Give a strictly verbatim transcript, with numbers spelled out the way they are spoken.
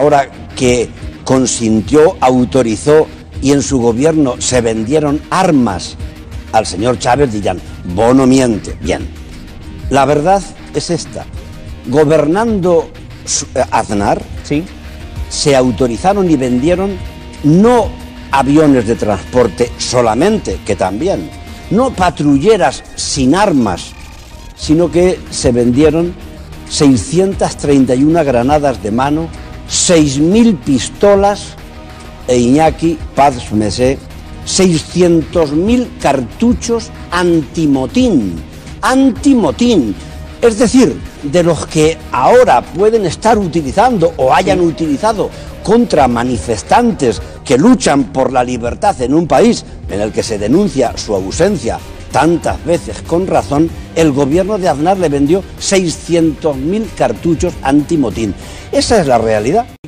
ahora que consintió, autorizó y en su gobierno se vendieron armas al señor Chávez, dirán, Bono miente. Bien, la verdad es esta. Gobernando Aznar, ¿sí?, se autorizaron y vendieron no aviones de transporte solamente, que también, no patrulleras sin armas, sino que se vendieron seiscientas treinta y una granadas de mano, seis mil pistolas e Iñaki Paz Mesé, seiscientos mil cartuchos antimotín, antimotín, es decir, de los que ahora pueden estar utilizando o hayan utilizado contra manifestantes que luchan por la libertad en un país en el que se denuncia su ausencia tantas veces con razón. El gobierno de Aznar le vendió seiscientos mil cartuchos antimotín. Esa es la realidad.